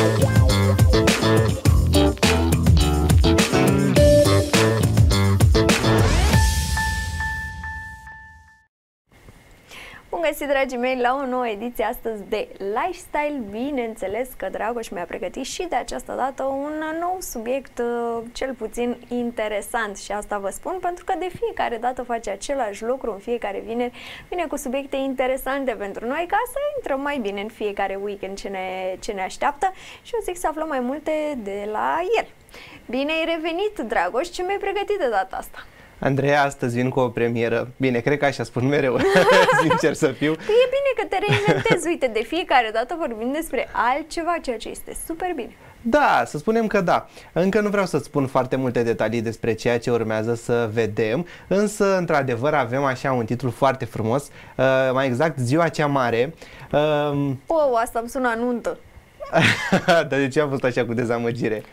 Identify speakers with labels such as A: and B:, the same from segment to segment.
A: Bun găsit, dragii mei, la o nouă ediție astăzi de Lifestyle. Bineînțeles că Dragoș mi-a pregătit și de această dată un nou subiect, cel puțin interesant, și asta vă spun pentru că de fiecare dată face același lucru, în fiecare vineri vine cu subiecte interesante pentru noi, ca să intrăm mai bine în fiecare weekend ce ne așteaptă, și eu zic să aflăm mai multe de la el. Bine ai revenit, Dragoș, ce mi-ai pregătit de data asta?
B: Andreea, astăzi vin cu o premieră. Bine, cred că așa spun mereu, sincer să fiu.
A: Păi e bine că te reinventezi, uite, de fiecare dată vorbim despre altceva, ceea ce este super bine.
B: Da, să spunem că da. Încă nu vreau să-ți spun foarte multe detalii despre ceea ce urmează să vedem, însă, într-adevăr, avem așa un titlu foarte frumos, mai exact, Ziua cea Mare.
A: Asta îmi sună a nuntă.
B: Dar de ce am fost așa cu dezamăgire?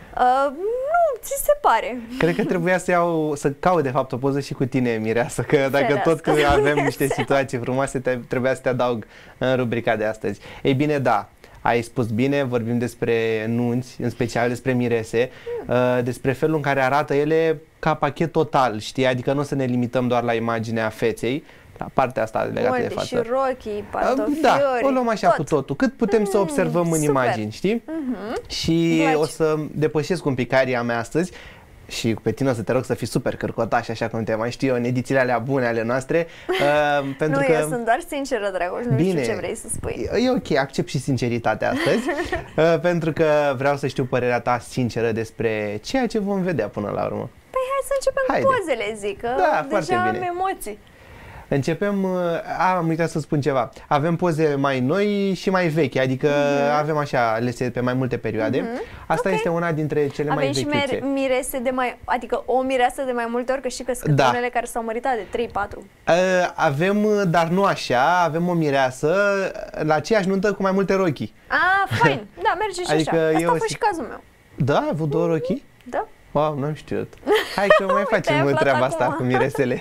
A: Nu, ți se pare?
B: Cred că trebuia să caut de fapt o poză și cu tine, Mireasă, că dacă tot că avem niște situații frumoase, trebuia să te adaug în rubrica de astăzi. Ei bine, da, ai spus bine, vorbim despre nunți, în special despre mirese, despre felul în care arată ele ca pachet total, știi? Adică nu o să ne limităm doar la imaginea feței, la partea asta legată de față.
A: Și rochii, pantofiori.
B: Da, o luăm așa cu totul, cât putem să observăm în imagini, știi? Și o să depășesc un pic aria mea astăzi și pe tine o să te rog să fii super cărcotaș, așa cum te mai știu eu, în edițiile alea bune ale noastre. Pentru că...
A: eu sunt doar sinceră, Dragoș, nu știu ce vrei să spui.
B: E ok, accept și sinceritatea astăzi, pentru că vreau să știu părerea ta sinceră despre ceea ce vom vedea până la urmă.
A: Păi hai să începem cu pozele, zic, că deja am emoții.
B: Începem, am uitat să spun ceva, avem poze mai noi și mai vechi, adică avem așa alese pe mai multe perioade. Asta este una dintre cele mai vechiuțe.
A: Avem și mirese adică o mireasă de mai multe ori, că știi că sunt unele care s-au măritat de 3-4.
B: Avem, dar nu așa, avem o mireasă la aceeași nuntă cu mai multe rochii.
A: Fain, da, merge și
B: adică
A: așa. Asta a fost și cazul meu.
B: Da, ai avut 2 rochii?
A: Da.
B: Wow, n-am știut. Hai că mai facem treaba asta cu miresele.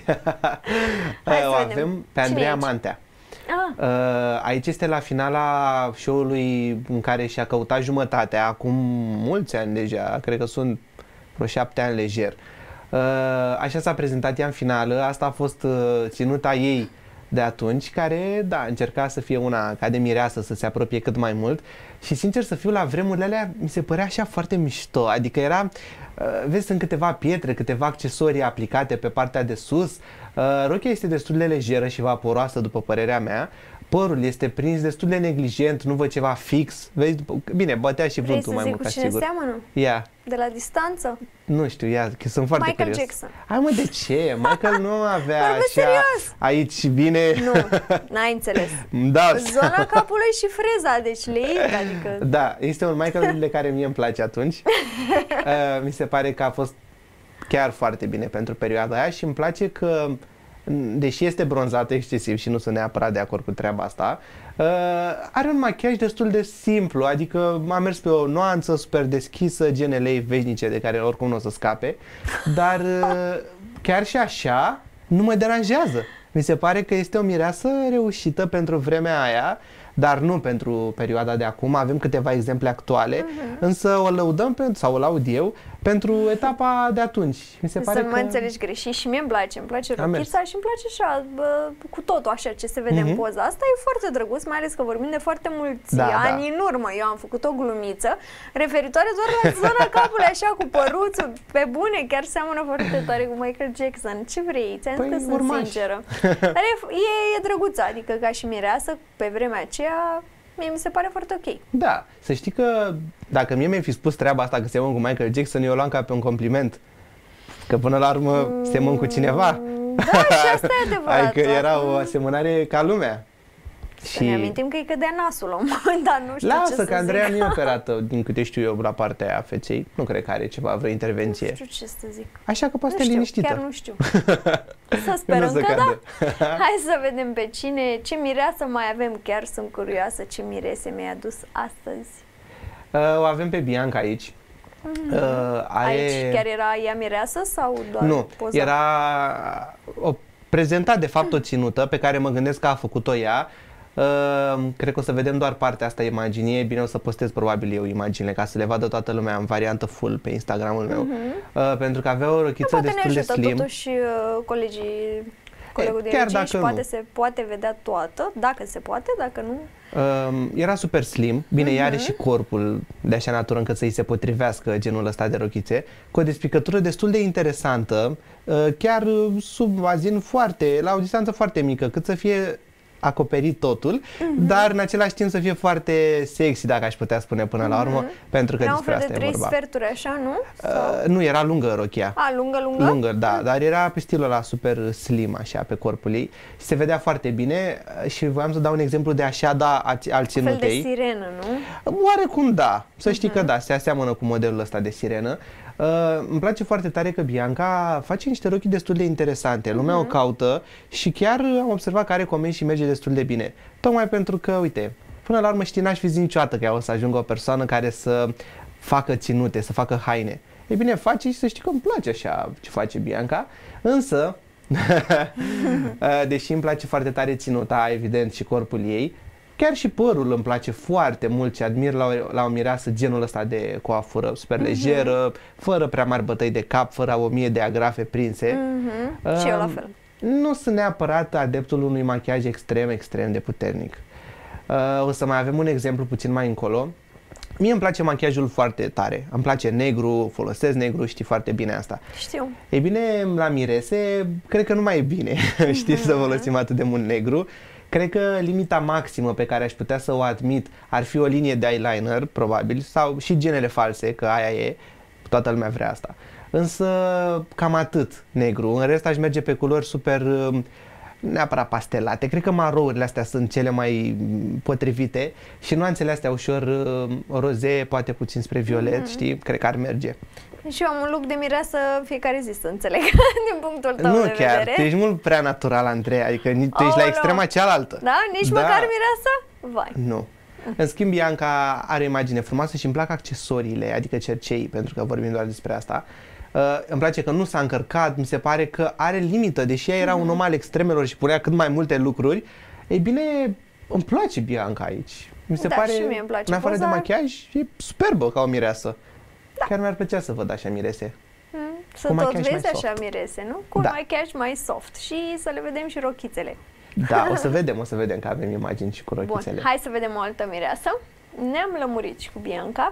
B: O avem pe Andreea Mantea. Aici este la finala show-ului în care și-a căutat jumătatea, acum mulți ani deja, cred că sunt vreo 7 ani lejer. Așa s-a prezentat ea în finală, asta a fost ținuta ei de atunci, care, da, încerca să fie una ca de mireasă, să se apropie cât mai mult. Și sincer să fiu, la vremurile alea mi se părea așa foarte mișto, adică era, vezi, sunt câteva pietre, câteva accesorii aplicate pe partea de sus, rochia este destul de lejeră și vaporoasă, după părerea mea, părul este prins destul de neglijent, nu văd ceva fix, vezi, bine, bătea și vântul mai mult ca sigur.
A: Vrei să zic cu cine seamănă?
B: Ia.
A: De la distanță?
B: Nu știu, ia, că sunt foarte
A: Michael
B: curios.
A: Jackson.
B: Hai mă, de ce? Michael nu avea așa
A: serios.
B: aici bine...
A: Nu, n-ai înțeles.
B: Da.
A: Zona capului și freza, deci le adică...
B: Da, este un Michael de care mie îmi place atunci. Mi se pare că a fost chiar foarte bine pentru perioada aia și îmi place că, deși este bronzată excesiv și nu sunt neapărat de acord cu treaba asta, are un machiaj destul de simplu, adică a mers pe o nuanță super deschisă, genelei veșnice de care oricum nu o să scape, dar chiar și așa nu mă deranjează. Mi se pare că este o mireasă reușită pentru vremea aia, dar nu pentru perioada de acum. Avem câteva exemple actuale, însă o lăudăm sau o laud eu pentru etapa de atunci. Mi se pare
A: să mă înțelegi greșit, și mie îmi place rochița și îmi place așa, cu totul așa ce se vede în poza asta. E foarte drăguț, mai ales că vorbim de foarte mulți ani în urmă. Eu am făcut o glumiță referitoare doar la zona capului, așa, cu păruțul, pe bune, chiar seamănă foarte tare cu Michael Jackson. Ce vrei? Ți-am zis că sunt sinceră. Dar e drăguță, adică ca și mireasă, pe vremea aceea, mie mi se pare foarte ok. Da,
B: să știi că dacă mie mi-ai fi spus treaba asta că semăn cu Michael Jackson, eu o luam ca pe un compliment. Că până la urmă semăn cu cineva.
A: Da, și asta e adevărat.
B: Adică era o asemănare ca lumea.
A: Să ne amintim că îi cădea nasul la un moment, dar nu știu
B: ce să zic. Că Andreea nu e operată, din câte știu eu, la partea aia feței. Nu cred că are ceva, vreo intervenție.
A: Nu știu ce să zic.
B: Așa că poate să te liniștită.
A: Chiar nu știu. Să sperăm că da. Hai să vedem pe ce mireasă mai avem. Chiar sunt curioasă ce mirese mi-ai adus astăzi.
B: O avem pe Bianca aici.
A: Aici chiar era ea mireasă sau doar
B: nu,
A: poza?
B: Era prezentat de fapt o ținută pe care mă gândesc că a făcut-o ea. Cred că o să vedem doar partea asta imaginii. E bine, o să postez probabil eu imaginile ca să le vadă toată lumea în variantă full pe Instagramul meu. Pentru că avea o rochiță destul de slim.
A: Poate totuși colegul de regie și poate se poate vedea toată, dacă se poate, dacă nu.
B: Era super slim, bine, ea are și corpul de așa natură încât să-i se potrivească genul ăsta de rochițe, cu o despicătură destul de interesantă, chiar sub bazin foarte, la o distanță foarte mică, cât să fie acoperit totul, dar în același timp să fie foarte sexy, dacă aș putea spune până la urmă, pentru că despre asta e vorba. Era un fel
A: de 3 sferturi așa, nu?
B: Nu, era lungă rochia.
A: Lungă?
B: Lungă, da, dar era pe stilul ăla super slim, așa, pe corpul ei. Se vedea foarte bine și voiam să dau un exemplu de așa, da, al ținutei.
A: Un fel de sirenă, nu?
B: Oarecum da, să știi că da, se aseamănă cu modelul ăsta de sirenă. Îmi place foarte tare că Bianca face niște rochii destul de interesante. Lumea o caută și chiar am observat că are comenzi și merge destul de bine. Tocmai pentru că, uite, până la urmă știi, n-aș fi zis niciodată că o să ajungă o persoană care să facă ținute, să facă haine. E bine, face și să știi că îmi place așa ce face Bianca, însă, deși îmi place foarte tare ținuta, evident, și corpul ei, chiar și părul îmi place foarte mult și admir la o mireasă genul ăsta de coafură super lejeră, fără prea mari bătăi de cap, fără 1000 de agrafe prinse.
A: Și eu la fel.
B: Nu sunt neapărat adeptul unui machiaj extrem de puternic. O să mai avem un exemplu puțin mai încolo. Mie îmi place machiajul foarte tare. Îmi place negru, folosesc negru, știi foarte bine asta.
A: Știu.
B: Ei bine, la mirese, cred că nu mai e bine, știi, să folosim atât de mult negru. Cred că limita maximă pe care aș putea să o admit ar fi o linie de eyeliner, probabil, sau și genele false, că aia e, toată lumea vrea asta. Însă cam atât negru, în rest aș merge pe culori super, neapărat pastelate. Cred că marourile astea sunt cele mai potrivite și nuanțele astea ușor roze, poate puțin spre violet, știi, cred că ar merge.
A: Și eu am un look de mireasă fiecare zi, să înțeleg, din punctul tău de vedere.
B: Nu chiar, tu ești mult prea natural, Andreea, adică tu ești la extrema cealaltă.
A: Da? Nici măcar mireasă? Vai.
B: Nu. În schimb, Bianca are o imagine frumoasă și îmi plac accesoriile, adică cerceii, pentru că vorbim doar despre asta. Îmi place că nu s-a încărcat, mi se pare că are limită, deși ea era un om al extremelor și punea cât mai multe lucruri. Ei bine, îmi place Bianca aici. Mi se pare,
A: și mie îmi place
B: în afară de machiaj, e superbă ca o mireasă. Da. Chiar mi-ar plăcea să văd așa mirese.
A: Să tot vezi așa mirese, nu? Cu un machiaj mai soft și să le vedem și rochițele.
B: Da, o să vedem că avem imagini și cu rochițele.
A: Bun, hai să vedem o altă mireasă. Ne-am lămurit și cu Bianca.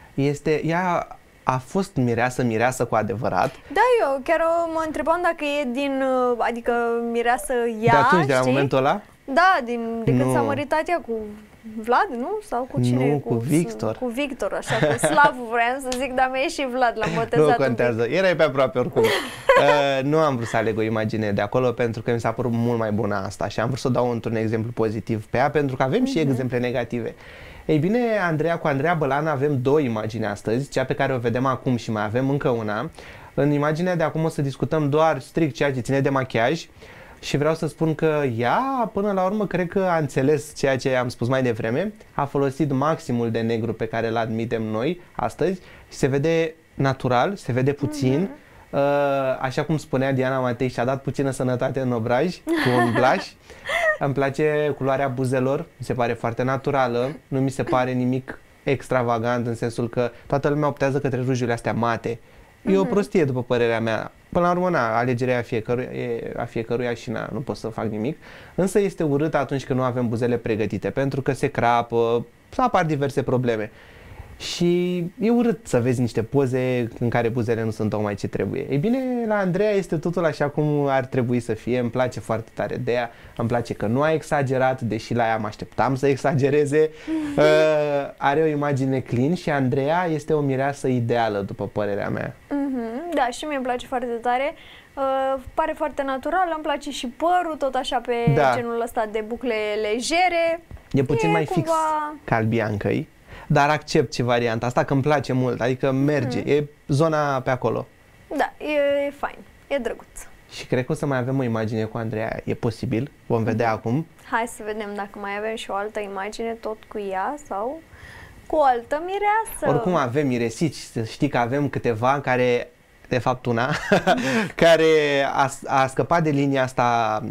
B: Ea a fost mireasă cu adevărat.
A: Da, eu chiar mă întrebam dacă e adică mireasă ea,
B: de atunci, de la momentul ăla?
A: Da, de când s-a măritat ea cu Vlad, nu? Sau cu cine?
B: Nu, cu Victor.
A: Cu Victor, așa, cu Slavu vreau să zic, dar mi-e și Vlad, l-am botezat.
B: Nu contează, erai pe aproape oricum. Nu am vrut să aleg o imagine de acolo pentru că mi s-a părut mult mai bună asta și am vrut să dau într-un exemplu pozitiv pe ea pentru că avem și exemple negative. Ei bine, cu Andreea Bălan avem 2 imagini astăzi, cea pe care o vedem acum și mai avem încă una. În imaginea de acum o să discutăm doar strict ceea ce ține de machiaj. Și vreau să spun că ea, până la urmă, cred că a înțeles ceea ce am spus mai devreme, a folosit maximul de negru pe care îl admitem noi astăzi și se vede natural, se vede puțin, așa cum spunea Diana Matei, și-a dat puțină sănătate în obraj, cu un blush. Îmi place culoarea buzelor, mi se pare foarte naturală, nu mi se pare nimic extravagant în sensul că toată lumea optează către rujurile astea mate. E o prostie, după părerea mea. Până la urmă, alegerea a fiecăruia și nu pot să fac nimic. Însă este urât atunci când nu avem buzele pregătite, pentru că se crapă, apar diverse probleme. Și e urât să vezi niște poze în care buzele nu sunt tocmai ce trebuie. Ei bine, la Andreea este totul așa cum ar trebui să fie. Îmi place foarte tare de ea. Îmi place că nu a exagerat, deși la ea mă așteptam să exagereze. Are o imagine clean și Andreea este o mireasă ideală, după părerea mea.
A: Da, și mie îmi place foarte tare. Pare foarte natural, îmi place și părul, tot așa pe genul ăsta de bucle legere.
B: E puțin mai fix ca al Biancăi. Dar accept și varianta asta, că îmi place mult, adică merge, e zona pe acolo.
A: Da, e fain, e drăguț.
B: Și cred că o să mai avem o imagine cu Andreea, e posibil, vom vedea acum.
A: Hai să vedem dacă mai avem și o altă imagine tot cu ea sau cu o altă mireasă.
B: Oricum avem miresici, să știi că avem câteva care de fapt una, care a scăpat de linia asta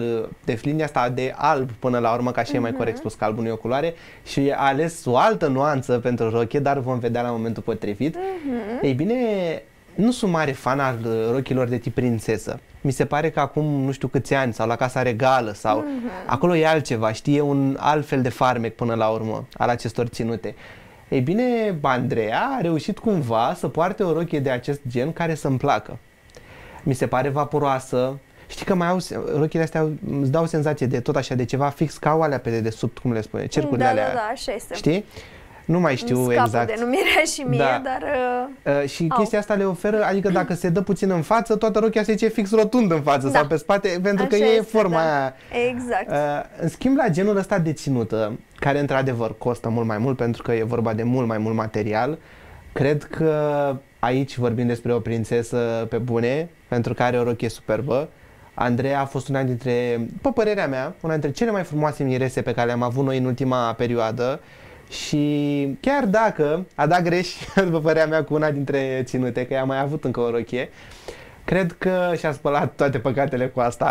B: de alb până la urmă, ca și e mai corect spus că albul nu e o culoare, și a ales o altă nuanță pentru rochie, dar vom vedea la momentul potrivit. Ei bine, nu sunt mare fan al rochilor de tip prințesă. Mi se pare că acum nu știu câți ani, sau la Casa Regală, sau acolo e altceva, știi, e un alt fel de farmec până la urmă al acestor ținute. Ei bine, Andreea a reușit cumva să poarte o rochie de acest gen care să-mi placă. Mi se pare vaporoasă. Știi că mai au rochile astea, îți dau senzație de tot așa, de ceva fix ca alea pe dedesubt, cum le spune, cercurile alea.
A: Da, așa este.
B: Știi? Nu mai știu exact.
A: Denumirea și mie, dar...
B: și chestia asta le oferă, adică dacă se dă puțin în față, toată rochia se duce fix rotund în față sau pe spate, pentru că e forma aia.
A: Exact.
B: În schimb, la genul ăsta de ținută, care într-adevăr costă mult mai mult, pentru că e vorba de mult mai mult material, cred că aici vorbim despre o prințesă pe bune, pentru că are o rochie superbă. Andreea a fost una dintre, pe părerea mea, una dintre cele mai frumoase mirese pe care le-am avut noi în ultima perioadă. Și chiar dacă a dat greș, după părerea mea, cu una dintre ținute, că ea a mai avut încă o rochie, cred că și-a spălat toate păcatele cu asta.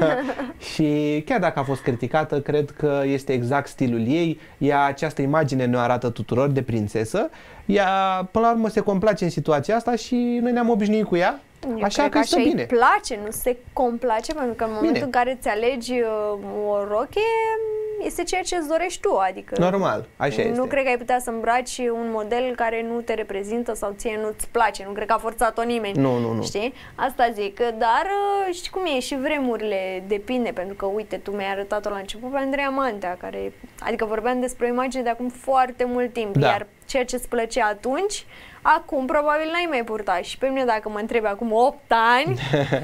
B: Și chiar dacă a fost criticată, cred că este exact stilul ei. Ea această imagine ne arată tuturor de prințesă. Ea, până la urmă, se complace în situația asta și noi ne-am obișnuit cu ea. Așa că stă bine.
A: Îi place, nu se complace, pentru că în momentul în care îți alegi o rochie, este ceea ce îți dorești tu, adică...
B: Normal, așa este.
A: Nu cred că ai putea să îmbraci un model care nu te reprezintă sau ție nu-ți place, nu cred că a forțat-o nimeni.
B: Nu.
A: Știi? Asta zic, dar știi cum e, și vremurile depinde, pentru că, uite, tu mi-ai arătat-o la început pe Andreea Mantea, care, adică vorbeam despre o imagine de acum foarte mult timp, iar ceea ce îți plăcea atunci, acum probabil n-ai mai purtat. Și pe mine, dacă mă întrebi acum 8 ani,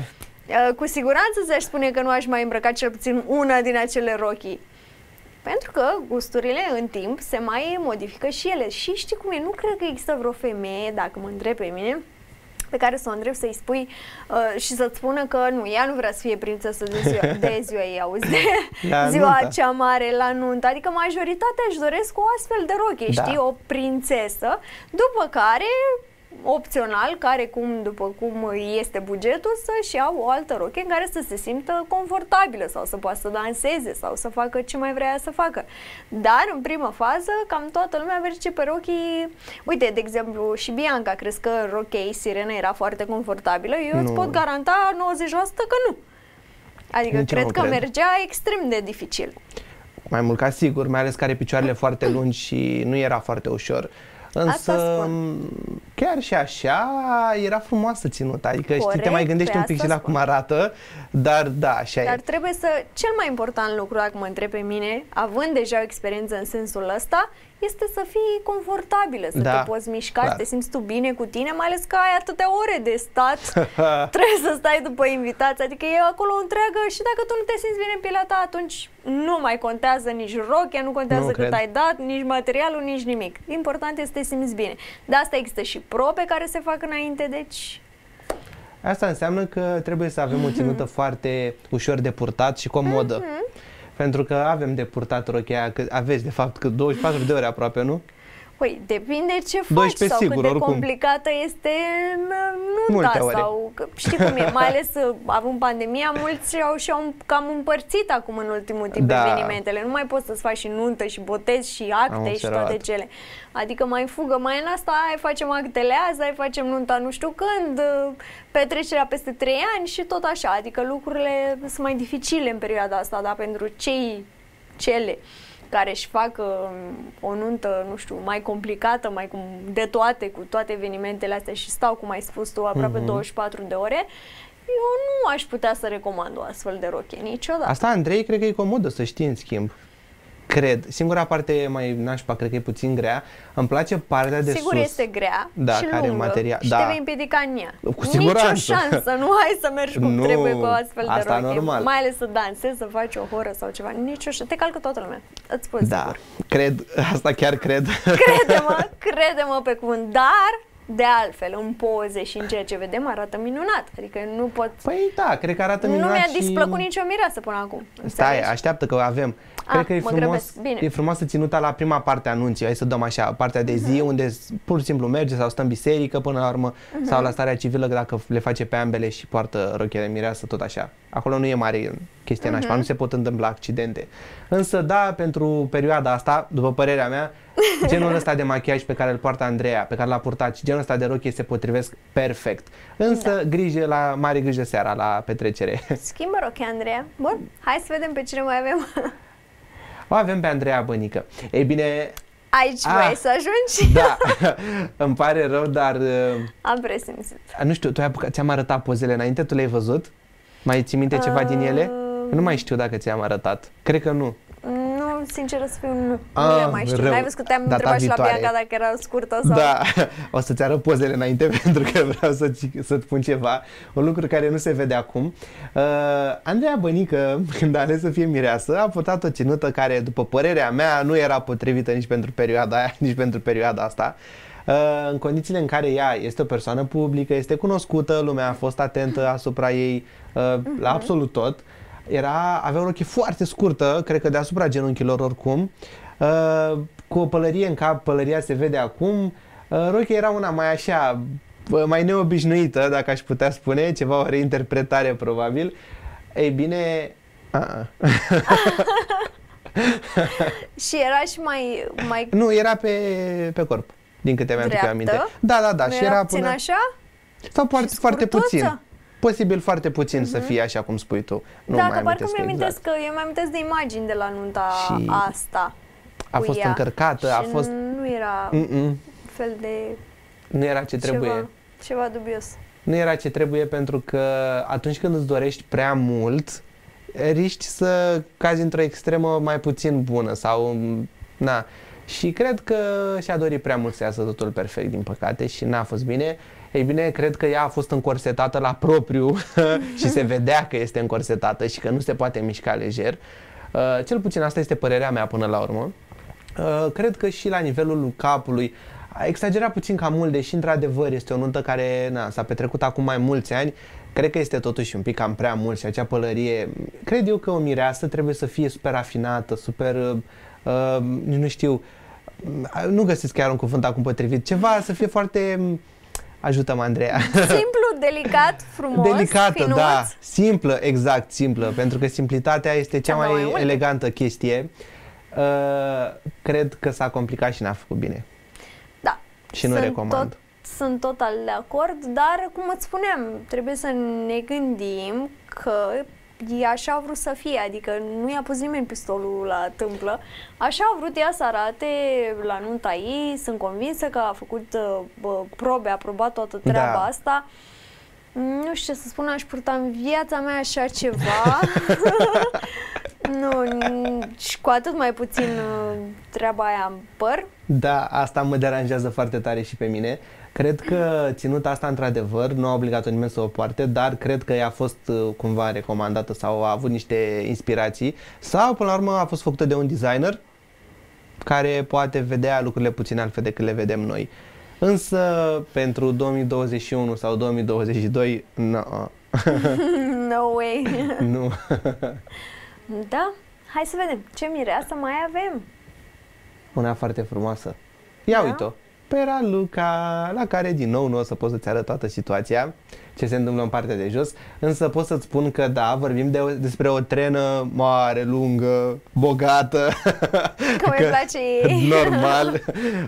A: cu siguranță ți-aș spune că nu aș mai îmbrăca cel puțin una din acele rochii. Pentru că gusturile în timp se mai modifică și ele. Și știi cum e, nu cred că există vreo femeie, dacă mă întreb pe mine, pe care să o întreb să-i spui și să-ți spună că nu, ea nu vrea să fie prințesă de ziua ei, auzi, de ziua cea mare la nuntă. Adică majoritatea își doresc o astfel de rochie, știi, o prințesă, după care... opțional, după cum este bugetul, să-și iau o altă rochie în care să se simtă confortabilă sau să poată să danseze sau să facă ce mai vrea să facă. Dar, în primă fază, cam toată lumea merge pe rochii... Uite, de exemplu, și Bianca, crezi că rochia ei Sirena era foarte confortabilă? Eu îți pot garanta 90% că nu. Adică cred că mergea extrem de dificil.
B: Mai mult ca sigur, mai ales că are picioarele foarte lungi și nu era foarte ușor. Însă, chiar și așa, era frumoasă ținută. Adică, știi, te mai gândești un pic și la cum arată, dar da, așa e.
A: Dar trebuie să, cel mai important lucru, dacă mă întreb pe mine, având deja o experiență în sensul ăsta, este să fii confortabilă, să te poți mișca, să te simți tu bine cu tine, mai ales că ai atâtea ore de stat, trebuie să stai după invitați, adică e acolo întreagă și dacă tu nu te simți bine în pielea ta, atunci nu mai contează nici rochia, nu contează cât ai dat, nici materialul, nici nimic. Important este să te simți bine. De asta există și probe care se fac înainte, deci...
B: Asta înseamnă că trebuie să avem o ținută foarte ușor de purtat și comodă. Pentru că avem de purtat rochia, că aveți de fapt că 24 de ore aproape, nu?
A: Păi, depinde ce faci sau
B: sigur,
A: cât de
B: oricum.
A: Complicată este nunta sau, știi cum e, mai ales având pandemia, mulți și-au cam împărțit acum în ultimul timp evenimentele. Nu mai poți să-ți faci și nuntă și botezi și acte și toate cele. Adică mai fugă, mai în asta, hai facem actele azi, hai facem nunta nu știu când, petrecerea peste 3 ani și tot așa. Adică lucrurile sunt mai dificile în perioada asta, dar pentru cele care își fac o nuntă, nu știu, mai complicată, cu toate evenimentele astea și stau, cum ai spus tu, aproape 24 de ore, eu nu aș putea să recomand o astfel de rochie niciodată.
B: Asta, Andrei, cred că e comodă, să știi, în schimb. Cred. Singura parte mai nașpa, cred că e puțin grea. Îmi place partea de
A: Sigur
B: sus.
A: este grea și
B: care
A: lungă
B: material.
A: Și te vei împiedica în ea.
B: Cu siguranță.
A: Nicio șansă, nu ai să mergi cum trebuie cu o astfel de rochie.
B: Normal.
A: Mai ales să dansezi, să faci o horă sau ceva. Nicio șansă. Te calcă toată lumea. Îți spun
B: sigur. Cred, asta chiar cred.
A: Crede-mă pe cuvânt. Dar de altfel, în poze și în ceea ce vedem, arată minunat. Adică nu pot...
B: Păi da, cred că arată minunat.
A: Nu mi-a displăcut nicio mireasă până acum.
B: Stai, așteaptă că avem. Cred că e frumoasă ținuta la prima parte a anunții. Hai să dăm așa, partea de zi, unde pur și simplu merge sau stă în biserică până la urmă, sau la starea civilă, dacă le face pe ambele și poartă rochie de mireasă, tot așa. Acolo nu e mare chestia nașpa, nu se pot întâmpla accidente. Însă da, pentru perioada asta, după părerea mea, genul ăsta de machiaj pe care îl poartă Andreea, pe care l-a purtat, și genul ăsta de rochie se potrivesc perfect. Însă mare grijă seara la petrecere.
A: Schimbă rochia, Andreea. Bun, hai să vedem pe cine mai avem.
B: O avem pe Andreea Bănică. Ei bine...
A: Aici vrei să ajungi?
B: Da, îmi pare rău, dar...
A: Am presimțit.
B: Nu știu, ți-am arătat pozele înainte, tu le-ai văzut? Mai ții minte ceva din ele? Nu mai știu dacă ți-am arătat. Cred că nu.
A: Nu, sincer să fiu, nu le mai știu. N-ai văzut că te-am întrebat și la Bianca dacă era scurtă sau...
B: Da, o să-ți arăt pozele înainte pentru că vreau să-ți pun ceva. Un lucru care nu se vede acum. Andreea Bănică, când a ales să fie mireasă, a purtat o ținută care, după părerea mea, nu era potrivită nici pentru perioada aia, nici pentru perioada asta. În condițiile în care ea este o persoană publică, este cunoscută, lumea a fost atentă asupra ei la absolut tot. Avea o rochie foarte scurtă, cred că deasupra genunchilor oricum, cu o pălărie în cap, pălăria se vede acum. Rochia era una mai așa, mai neobișnuită, dacă aș putea spune, ceva o reinterpretare probabil. Ei bine...
A: Și era și mai...
B: Nu, era pe corp, din câte mi-am aminte. Da.
A: Nu
B: și era
A: puțin așa?
B: Sau foarte puțin. Posibil foarte puțin să fie așa cum spui tu.
A: Da, că parcă mi-am amintesc că eu mi-am de imagini de la nunta asta.
B: A fost încărcată, a fost...
A: nu era fel de...
B: Nu era ce trebuie.
A: Ceva dubios.
B: Nu era ce trebuie pentru că atunci când îți dorești prea mult, riști să cazi într-o extremă mai puțin bună sau... Na. Și cred că și-a dorit prea mult să iasă totul perfect, din păcate, și n-a fost bine. Ei bine, cred că ea a fost încorsetată la propriu și se vedea că este încorsetată și că nu se poate mișca lejer. Cel puțin asta este părerea mea până la urmă. Cred că și la nivelul capului a exagerat puțin cam mult, deși într-adevăr este o nuntă care s-a petrecut acum mai mulți ani. Cred că este totuși un pic cam prea mult și acea pălărie... Cred eu că o mireasă trebuie să fie super rafinată, super... nu știu... Nu găsesc chiar un cuvânt acum potrivit. Ceva să fie foarte... Ajută-mă, Andreea.
A: Simplu, delicat, frumos,
B: delicată,
A: finuț.
B: Da, simplă, exact, simplă, pentru că simplitatea este cea mai elegantă chestie. Cred că s-a complicat și n-a făcut bine.
A: Da.
B: Și nu recomand.
A: Sunt total de acord, dar, cum îți spuneam, trebuie să ne gândim că așa a vrut să fie, adică nu i-a pus nimeni pistolul la tâmplă. Așa a vrut ea să arate la nunta ei, sunt convinsă că a făcut probe, a probat toată treaba asta. Nu știu ce să spun, aș purta în viața mea așa ceva. Nu, și cu atât mai puțin treaba aia în păr.
B: Da, asta mă deranjează foarte tare și pe mine. Cred că ținuta asta, într-adevăr, nu a obligat-o nimeni să o poarte, dar cred că ea a fost cumva recomandată sau a avut niște inspirații sau, până la urmă, a fost făcută de un designer care poate vedea lucrurile puțin altfel decât le vedem noi. Însă, pentru 2021 sau 2022, no.
A: No way.
B: Nu.
A: Da? Hai să vedem ce mireasă mai avem.
B: Una foarte frumoasă. Ia uite-o. Pe Raluca, la care din nou nu o să pot să-ți arăt toată situația, ce se întâmplă în partea de jos, însă pot să-ți spun că da, vorbim despre o trenă mare, lungă, bogată.
A: Că mi place ei.
B: Normal.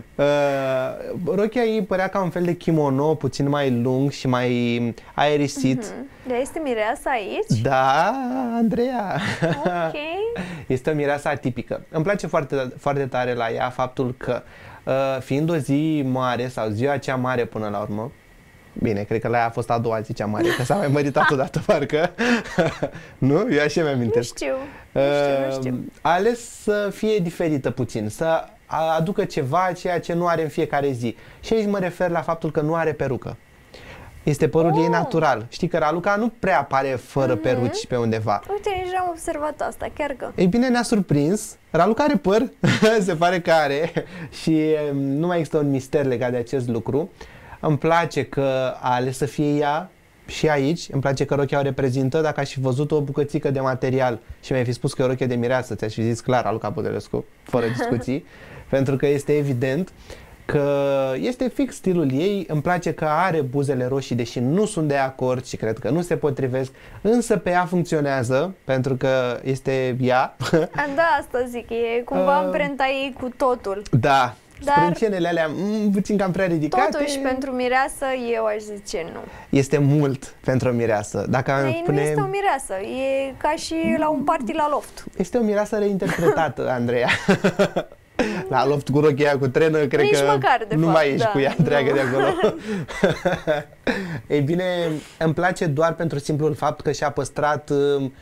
B: Rochia ei părea ca un fel de kimono, puțin mai lung și mai aerisit.
A: Dar este mireasa aici?
B: Da, Andreea.
A: Ok.
B: Este o mireasă atipică. Îmi place foarte, foarte tare la ea faptul că fiind o zi mare sau ziua cea mare până la urmă, bine, cred că la ea a fost a doua zi cea mare, că s-a mai măritat odată parcă. Nu? Eu așa mi-amintesc.
A: Nu știu.
B: A ales să fie diferită puțin, să aducă ceva ceea ce nu are în fiecare zi. Și aici mă refer la faptul că nu are perucă. Este părul ei natural. Știi că Raluca nu prea apare fără peruci pe undeva.
A: Uite, nici n-am observat asta, chiar că.
B: Ei bine, ne-a surprins. Raluca are păr, se pare că are, și nu mai există un mister legat de acest lucru. Îmi place că a ales să fie ea și aici. Îmi place că rochia o reprezintă. Dacă aș fi văzut o bucățică de material și mi-ai fi spus că e o rochie de mireasă, ți-aș fi zis clar, Luca Budărescu, fără discuții, pentru că este evident că este fix stilul ei. Îmi place că are buzele roșii, deși nu sunt de acord și cred că nu se potrivesc, însă pe ea funcționează, pentru că este ea.
A: Da, asta zic, e cumva amprenta ei cu totul.
B: Da, sprâncenele alea puțin cam prea ridicate.
A: Totuși, pentru mireasă, eu aș zice nu.
B: Este mult pentru o mireasă. Dacă
A: nu este o mireasă, e ca și la un party la loft.
B: Este o mireasă reinterpretată, Andreea. La loft cu rochia cu trenă, cred
A: nici
B: că
A: măcar, de
B: nu
A: fapt,
B: mai ieși cu ea întreagă de acolo. Ei bine, îmi place doar pentru simplul fapt că și-a păstrat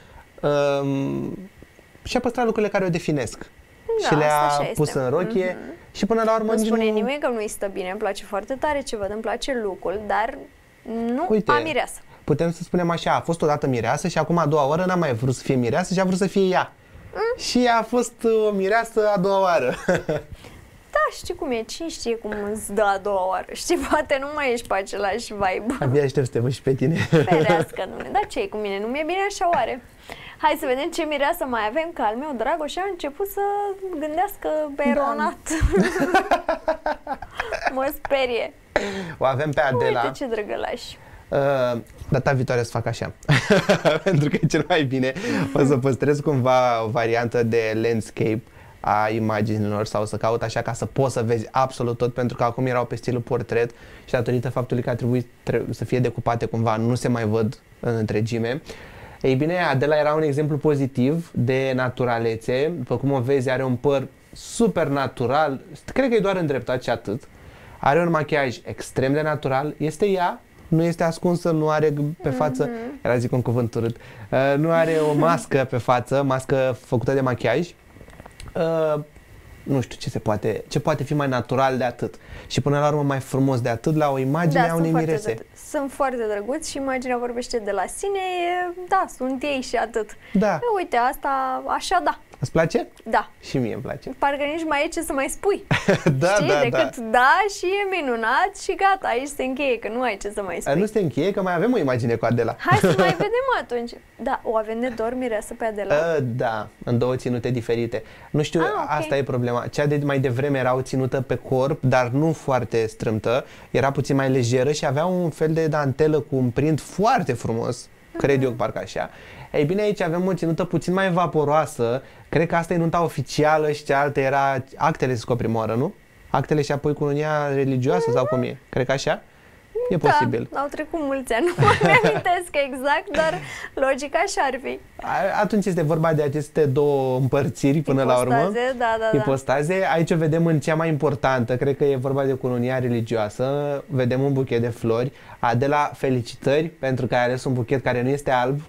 B: lucrurile care o definesc.
A: Da,
B: și le-a pus în rochie și până la urmă
A: nu spune nimeni că nu-i stă bine, îmi place foarte tare ce văd, îmi place look-ul, dar nu a mireasă.
B: Putem să spunem așa, a fost odată mireasă și acum a doua oară n-a mai vrut să fie mireasă și a vrut să fie ea. Și a fost o mireasă a doua oară.
A: Da, știi cum e, cine știe cum îți dă a doua oară. Știi, poate nu mai ești pe același vibe.
B: Abia aștept să te văd și pe tine.
A: Ferească, Doamne, dar ce e cu mine? Nu mi-e bine așa oare? Hai să vedem ce mireasă mai avem, că al meu Dragoș a început să gândească pe eronat. Mă sperie.
B: O avem pe Adela.
A: Uite ce drăgălaș.
B: Data viitoare să fac așa. Pentru că e cel mai bine. O să păstrez cumva o variantă de landscape a imaginilor sau să caut așa ca să poți să vezi absolut tot, pentru că acum erau pe stilul portret și datorită faptului că a trebuit să fie decupate cumva, nu se mai văd în întregime. Ei bine, Adela era un exemplu pozitiv de naturalețe. După cum o vezi, are un păr super natural, cred că e doar îndreptat și atât. Are un machiaj extrem de natural, este ea, nu este ascunsă, nu are pe față, era zic un cuvânt urât, nu are o mască pe față, mască făcută de machiaj. Nu știu ce poate fi mai natural de atât. Și până la urmă mai frumos de atât la o imagine a unei mirese.
A: Sunt foarte drăguți și imaginea vorbește de la sine, da, sunt ei și atât.
B: Da.
A: Uite, asta, așa da.
B: Îți place?
A: Da.
B: Și mie îmi place.
A: Parcă nici mai e ce să mai spui.
B: Da,
A: știi?
B: da,
A: decât da și e minunat și gata, aici se încheie, că nu ai ce să mai spui.
B: Nu se încheie, că mai avem o imagine cu Adela.
A: Hai să mai vedem atunci. Da, o avem de dor mireasă pe Adela?
B: Da, în două ținute diferite. Nu știu,
A: okay.
B: Asta e problema. Cea de mai devreme era o ținută pe corp, dar nu foarte strâmtă. Era puțin mai lejeră și avea un fel de dantelă cu un print foarte frumos. Cred eu, parcă așa. Ei bine, aici avem o ținută puțin mai vaporoasă. Cred că asta e nunta oficială și cealaltă era actele scoprimoară, nu? Actele și apoi cununia religioasă sau cum e? Cred că așa? E posibil.
A: Da, au trecut mulți ani, nu mă amintesc exact, dar logica așa ar fi.
B: Atunci este vorba de aceste două împărțiri până la urmă. Ipostaze. Aici o vedem în cea mai importantă, cred că e vorba de cununia religioasă. Vedem un buchet de flori. Adela, felicitări pentru că ai ales un buchet care nu este alb.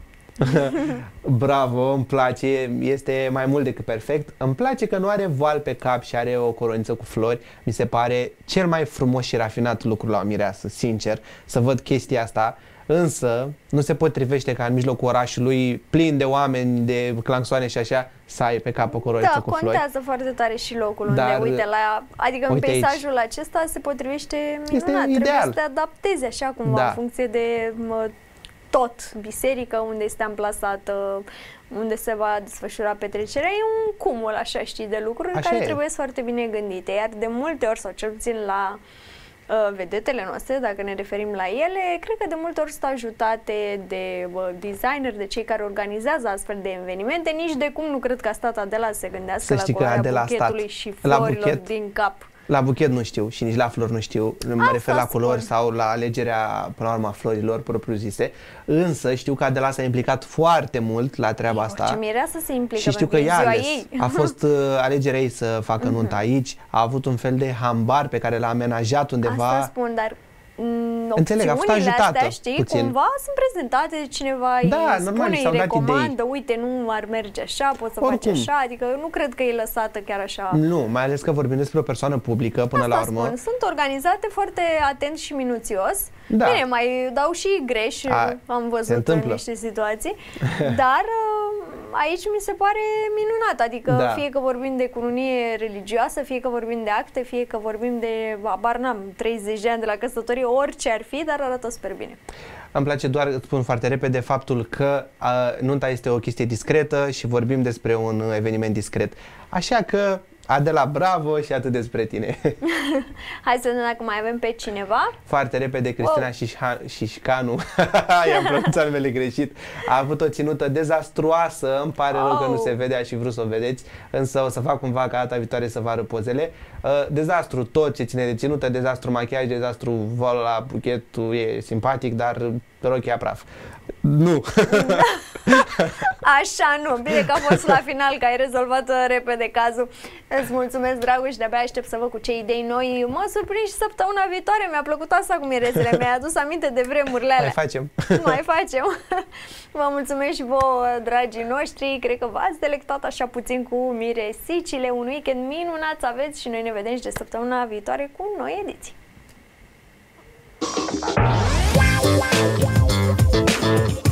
B: Bravo, îmi place, este mai mult decât perfect. Îmi place că nu are voal pe cap și are o coroniță cu flori. Mi se pare cel mai frumos și rafinat lucru la o mireasă, sincer, să văd chestia asta. Însă, nu se potrivește ca în mijlocul orașului, plin de oameni, de clansoane și așa, să ai pe cap o coroniță cu flori.
A: Da, contează foarte tare și locul unde, uite, adică în peisajul acesta se potrivește minunat.
B: Este ideal.
A: Trebuie să te adaptezi așa cumva în funcție de tot, biserică, unde este amplasată, unde se va desfășura petrecerea, e un cumul, așa, știi, de lucruri așa care trebuie foarte bine gândite, iar de multe ori, sau cel puțin la vedetele noastre, dacă ne referim la ele, cred că de multe ori sunt ajutate de designer, de cei care organizează astfel de evenimente, nici de cum nu cred că a stat Adela să se gândească la colorarea buchetului și florilor din cap.
B: La buchet nu știu și nici la flori nu știu, mă refer la culori sau la alegerea, până la urmă, a florilor propriu-zise, însă știu că Adela s-a implicat foarte mult la treaba asta.
A: Ce mireasă se implică,
B: și știu că ea a fost alegerea ei să facă nunta aici, a avut un fel de hambar pe care l-a amenajat undeva.
A: Asta spun, dar
B: înțeleg, a fost ajutată
A: astea, știi,
B: puțin.
A: Cumva sunt prezentate de cineva, îi spune, îi recomandă, uite, nu ar merge așa, poți să faci așa, adică nu cred că e lăsată chiar așa.
B: Nu, mai ales că vorbim despre o persoană publică până la urmă.
A: Spun, sunt organizate foarte atent și minuțios. Da. Bine, mai dau și greș, am văzut în niște situații, dar aici mi se pare minunat, adică fie că vorbim de cununie religioasă, fie că vorbim de acte, fie că vorbim de, habar n-am, 30 de ani de la căsătorie, orice ar fi, dar arată super bine.
B: Îmi place doar, îți spun foarte repede, faptul că nunta este o chestie discretă și vorbim despre un eveniment discret. Așa că, Adela, bravo și atât despre tine.
A: Hai să vedem dacă mai avem pe cineva.
B: Foarte repede, Cristina Șișcanu, i-am pronunțat numele greșit, a avut o ținută dezastruoasă, îmi pare rău că nu se vede, aș fi vrut să o vedeți, însă o să fac cumva ca data viitoare să vă arăt pozele. Dezastru tot ce ține de ținută, dezastru machiaj, dezastru vola, buchetul e simpatic, dar rochia praf. Nu!
A: Așa nu, bine că a fost la final, că ai rezolvat repede cazul. Îți mulțumesc, Dragoș, de-abia aștept să văd cu ce idei noi. Mă surprind și săptămâna viitoare, mi-a plăcut asta cu mirezele, mi-ai adus aminte de vremurile alea.
B: Mai facem.
A: Mai facem. Vă mulțumesc și vouă, dragii noștri, cred că v-ați delectat așa puțin cu miresicile, un weekend minunat să aveți și noi ne vedem și de săptămâna viitoare cu noi ediții.